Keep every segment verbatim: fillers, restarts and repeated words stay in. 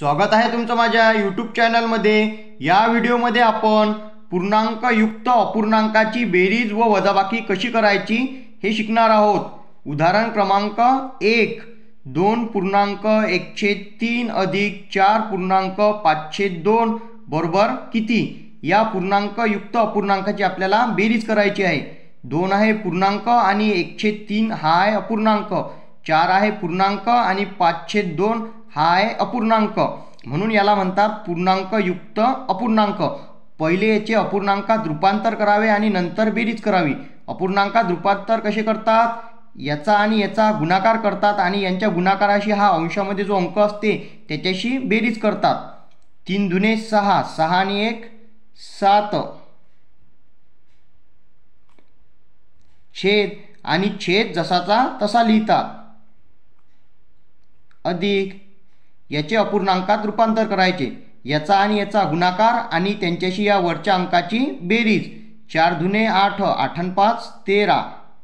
स्वागत आहे तुमचं माझ्या यूट्यूब चॅनलमध्ये। या व्हिडिओमध्ये आपण पूर्णांक युक्त अपूर्णांकाची बेरीज व वजाबाकी कशी करायची हे शिकणार आहोत। उदाहरण क्रमांक एक, दोन पूर्णांक एक छेद तीन अधिक चार पूर्णांक पाच छेद दोन बरोबर किती? या पूर्णांक युक्त अपूर्णांकाची आपल्याला बेरीज करायची आहे। दोन आहे पूर्णांक आणि एक छेद तीन हा आहे अपूर्णांक, चार आहे पूर्णांक आणि पाच छेद दोन हा आहे अपूर्णांक, म्हणून याला म्हणतात पूर्णांक युक्त अपूर्णांक। पहिले याचे अपूर्णांकात रूपांतर करावे आणि नंतर बेरीज करावी। अपूर्णांकात रूपांतर कसे करतात? याचा आणि याचा गुणाकार करतात आणि यांच्या गुणाकाराशी हा अंशामध्ये जो अंक असते त्याच्याशी बेरीज करतात। तीन दुने सहा, सहा आणि एक सात, छेद आणि छेद जसाचा तसा लिहितात, अधिक याचे अपूर्णांकात रूपांतर करायचे, याचा आणि याचा गुणाकार आणि त्यांच्याशी या वरच्या अंकाची बेरीज। चार दुने आठ, आठ आणि पाच तेरा,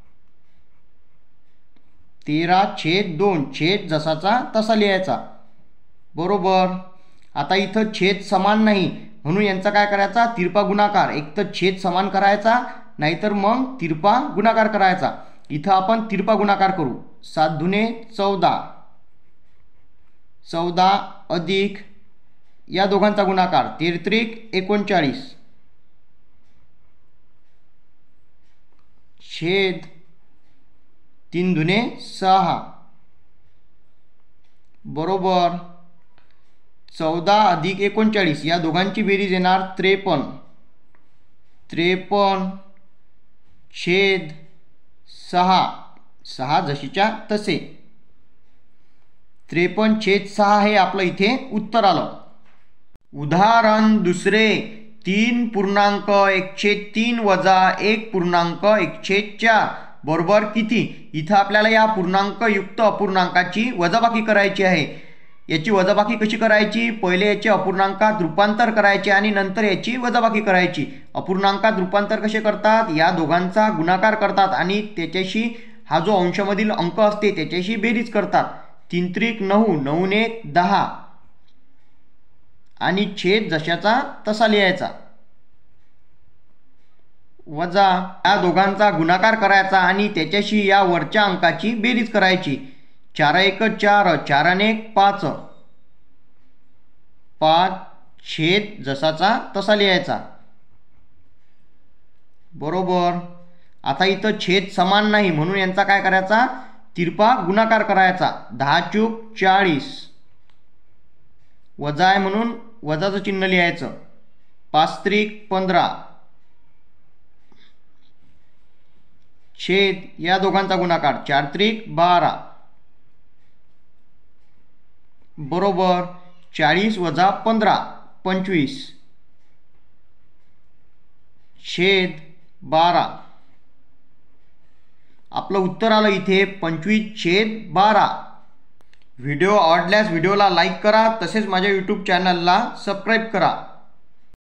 तेरा छेद दोन, छेद जसाचा तसा लिहायचा बरोबर। आता इथं छेद समान नाही म्हणून यांचा काय करायचा? तिरपा गुणाकार। एक तर छेद समान करायचा नाहीतर मग तिरपा गुणाकार करायचा। इथं आपण तिरपा गुणाकार करू। सात दुने चौदा, चौदा अधिक या दोघांचा गुणाकार तेरत्रिक एकोणचाळीस, छेद तीन दुने सहा बरोबर चौदा अधिक एकोणचाळीस या दोघांची बेरीज येणार त्रेपन्न, त्रेपन्न छेद सहा, सहा जशीच्या तसे, त्रेपन्न छेद सहा हे आपलं इथे उत्तर आलं। उदाहरण दुसरे, तीन पूर्णांक एक छेद तीन वजा एक पूर्णांक एक छेद चार बरोबर किती? इथं आपल्याला या पूर्णांक युक्त अपूर्णांकाची वजाबाकी करायची आहे। याची वजाबाकी कशी करायची? पहिले याचे अपूर्णांकात रूपांतर करायचे आणि नंतर याची वजाबाकी करायची। अपूर्णांकात रूपांतर कसे करतात? या दोघांचा गुणाकार करतात आणि त्याच्याशी हा जो अंशामधील अंक असते त्याच्याशी बेरीज करतात। तीन त्रिक नऊ, नऊ ने एक दहा आणि छेद जशाचा तसा लिहायचा, वजा या दोघांचा गुणाकार करायचा आणि त्याच्याशी या वरच्या अंकाची बेरीज करायची। चार एक चार, चार आणि एक पाच, पाच छेद जसाचा तसा लिहायचा बरोबर। आता इथं छेद समान नाही म्हणून यांचा काय करायचा? तिरपा गुणाकार करायचा। दहा चूक चाळीस, वजा आहे म्हणून वजाचं चिन्ह लिहायचं। पाच त्रिक पंधरा, छेद या दोघांचा गुणाकार चार त्रिक बारा बरोबर चाळीस वजा पंधरा पंचवीस, छेद बारा। आपलं उत्तर आलं इथे पंचवीस छेद बारा। व्हिडिओ आवडल्यास व्हिडिओला लाईक करा, तसेच माझ्या यूट्यूब चॅनलला सबस्क्राईब करा।